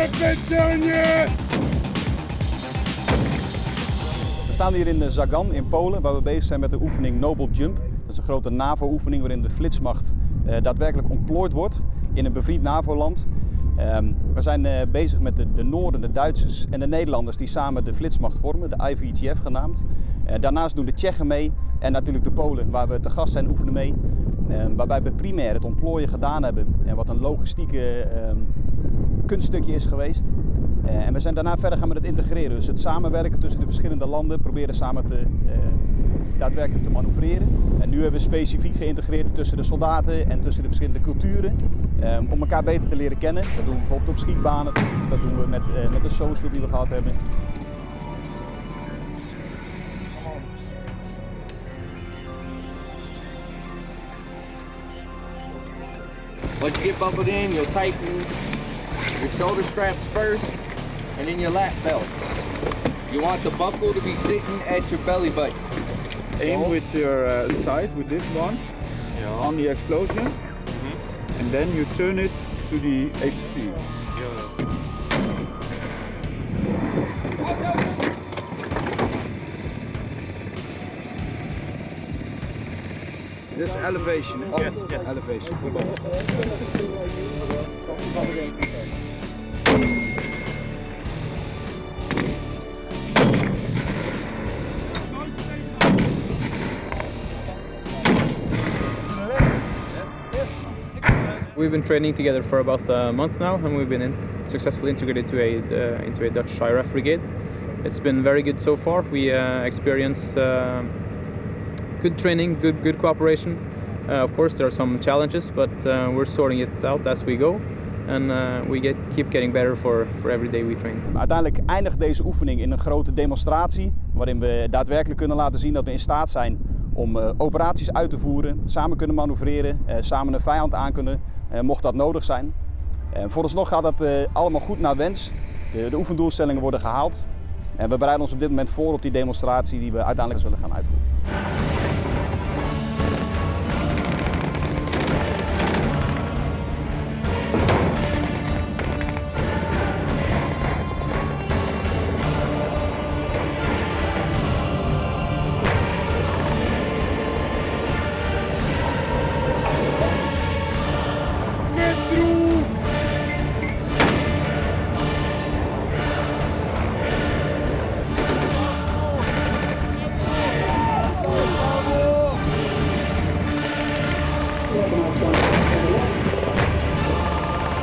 We staan hier in Żagań in Polen, waar we bezig zijn met de oefening Noble Jump. Dat is een grote NAVO-oefening waarin de flitsmacht daadwerkelijk ontplooid wordt in een bevriend NAVO-land. We zijn bezig met de Noorden, de Duitsers en de Nederlanders die samen de flitsmacht vormen, de IVGF genaamd. Daarnaast doen de Tsjechen mee en natuurlijk de Polen, waar we te gast zijn, oefenen mee. Waarbij we primair het ontplooien gedaan hebben, wat een logistieke kunststukje is geweest. En we zijn daarna verder gaan met het integreren, dus het samenwerken tussen de verschillende landen, proberen samen daadwerkelijk te manoeuvreren. En nu hebben we specifiek geïntegreerd tussen de soldaten en tussen de verschillende culturen, om elkaar beter te leren kennen. Dat doen we bijvoorbeeld op schietbanen, dat doen we met de social die we gehad hebben. Once you get buckled in, you'll tighten your shoulder straps first and then your lap belt. You want the buckle to be sitting at your belly button. Aim with your side, with this one, on the explosion, and then you turn it to the HC. This elevation, yes. Elevation. We've been training together for about a month now, and we've been successfully integrated into a Dutch IRF brigade. It's been very good so far. We experienced good training, good cooperation. Of course, there are some challenges, but we're sorting it out as we go. And we keep getting better for every day we train. Uiteindelijk eindigt deze oefening in een grote demonstratie, waarin we daadwerkelijk kunnen laten zien dat we in staat zijn om operaties uit te voeren, samen kunnen manoeuvreren, samen een vijand aan kunnen, mocht dat nodig zijn. Vooralsnog gaat dat allemaal goed naar wens. De oefendoelstellingen worden gehaald. En we bereiden ons op dit moment voor op die demonstratie die we uiteindelijk zullen gaan uitvoeren.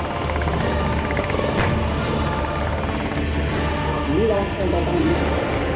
Milan en dat